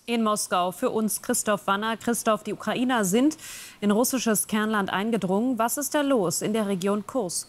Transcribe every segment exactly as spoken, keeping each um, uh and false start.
In Moskau für uns Christoph Wanner. Christoph, die Ukrainer sind in russisches Kernland eingedrungen. Was ist da los in der Region Kursk?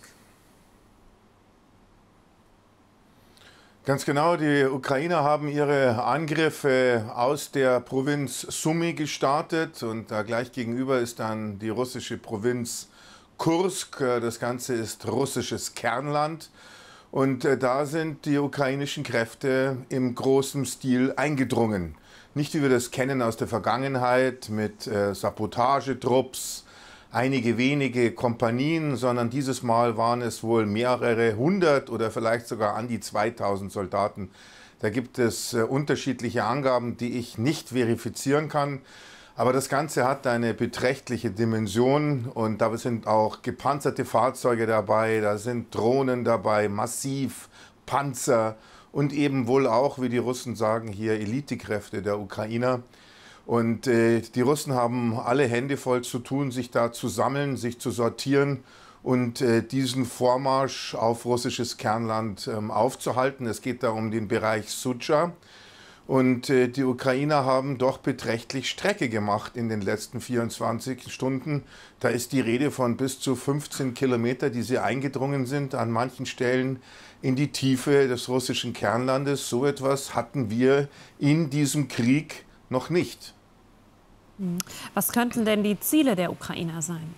Ganz genau, die Ukrainer haben ihre Angriffe aus der Provinz Sumy gestartet und da gleich gegenüber ist dann die russische Provinz Kursk. Das Ganze ist russisches Kernland und da sind die ukrainischen Kräfte im großen Stil eingedrungen. Nicht wie wir das kennen aus der Vergangenheit mit äh, Sabotagetrupps, einige wenige Kompanien, sondern dieses Mal waren es wohl mehrere hundert oder vielleicht sogar an die zweitausend Soldaten. Da gibt es äh, unterschiedliche Angaben, die ich nicht verifizieren kann. Aber das Ganze hat eine beträchtliche Dimension und da sind auch gepanzerte Fahrzeuge dabei, da sind Drohnen dabei, massiv, Panzer und eben wohl auch, wie die Russen sagen, hier Elitekräfte der Ukrainer. Und äh, die Russen haben alle Hände voll zu tun, sich da zu sammeln, sich zu sortieren und äh, diesen Vormarsch auf russisches Kernland ähm, aufzuhalten. Es geht da um den Bereich Sudzha. Und äh, die Ukrainer haben doch beträchtlich Strecke gemacht in den letzten vierundzwanzig Stunden. Da ist die Rede von bis zu fünfzehn Kilometer, die sie eingedrungen sind, an manchen Stellen in die Tiefe des russischen Kernlandes. So etwas hatten wir in diesem Krieg noch nicht. Was könnten denn die Ziele der Ukrainer sein?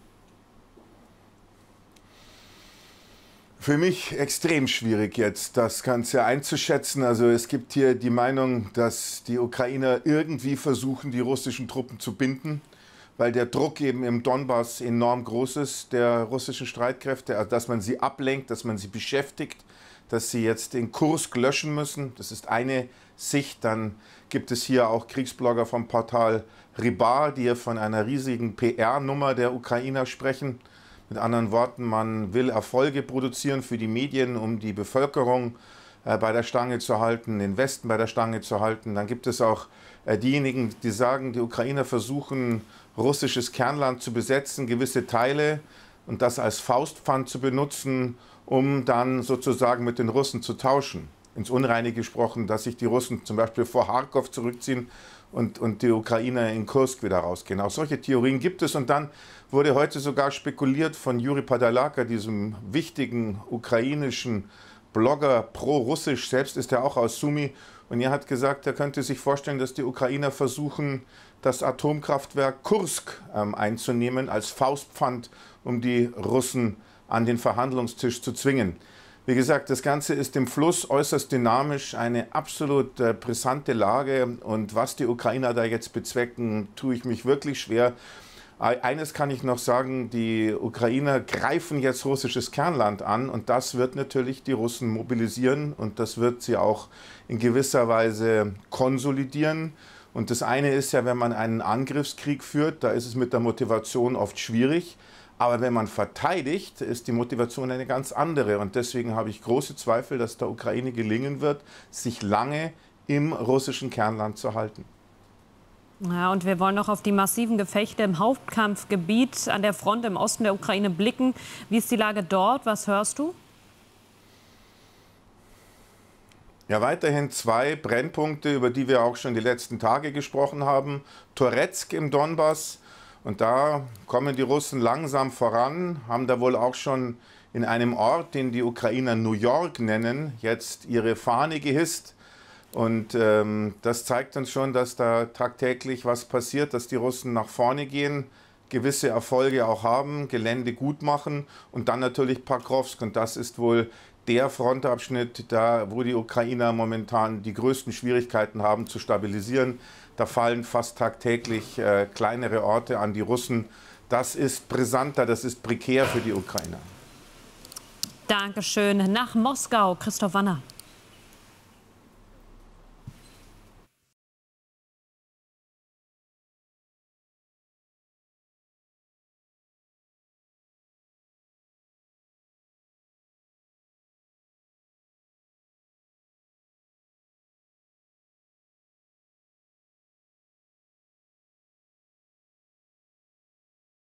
Für mich extrem schwierig jetzt, das Ganze einzuschätzen. Also es gibt hier die Meinung, dass die Ukrainer irgendwie versuchen, die russischen Truppen zu binden, weil der Druck eben im Donbass enorm groß ist, der russischen Streitkräfte, also dass man sie ablenkt, dass man sie beschäftigt, dass sie jetzt den Kursk löschen müssen. Das ist eine Sicht. Dann gibt es hier auch Kriegsblogger vom Portal Rybar, die hier von einer riesigen P R-Nummer der Ukrainer sprechen. Mit anderen Worten, man will Erfolge produzieren für die Medien, um die Bevölkerung äh, bei der Stange zu halten, den Westen bei der Stange zu halten. Dann gibt es auch äh, diejenigen, die sagen, die Ukrainer versuchen, russisches Kernland zu besetzen, gewisse Teile und das als Faustpfand zu benutzen, um dann sozusagen mit den Russen zu tauschen. Ins Unreine gesprochen, dass sich die Russen zum Beispiel vor Charkow zurückziehen und, und die Ukrainer in Kursk wieder rausgehen. Auch solche Theorien gibt es. Und dann wurde heute sogar spekuliert von Juri Padalaka, diesem wichtigen ukrainischen Blogger pro-russisch, selbst ist er auch aus Sumy. Und er hat gesagt, er könnte sich vorstellen, dass die Ukrainer versuchen, das Atomkraftwerk Kursk ähm, einzunehmen als Faustpfand, um die Russen an den Verhandlungstisch zu zwingen. Wie gesagt, das Ganze ist im Fluss äußerst dynamisch, eine absolut äh, brisante Lage. Und was die Ukrainer da jetzt bezwecken, tue ich mich wirklich schwer. Eines kann ich noch sagen, die Ukrainer greifen jetzt russisches Kernland an und das wird natürlich die Russen mobilisieren und das wird sie auch in gewisser Weise konsolidieren. Und das eine ist ja, wenn man einen Angriffskrieg führt, da ist es mit der Motivation oft schwierig. Aber wenn man verteidigt, ist die Motivation eine ganz andere. Und deswegen habe ich große Zweifel, dass der Ukraine gelingen wird, sich lange im russischen Kernland zu halten. Ja, und wir wollen noch auf die massiven Gefechte im Hauptkampfgebiet an der Front im Osten der Ukraine blicken. Wie ist die Lage dort? Was hörst du? Ja, weiterhin zwei Brennpunkte, über die wir auch schon die letzten Tage gesprochen haben. Toretsk im Donbass. Und da kommen die Russen langsam voran, haben da wohl auch schon in einem Ort, den die Ukrainer New York nennen, jetzt ihre Fahne gehisst. Und ähm, das zeigt uns schon, dass da tagtäglich was passiert, dass die Russen nach vorne gehen, gewisse Erfolge auch haben, Gelände gut machen und dann natürlich Pakrovsk. Und das ist wohl der Frontabschnitt, da, wo die Ukrainer momentan die größten Schwierigkeiten haben zu stabilisieren. Da fallen fast tagtäglich äh, kleinere Orte an die Russen. Das ist brisanter, das ist prekär für die Ukrainer. Dankeschön. Nach Moskau, Christoph Wanner.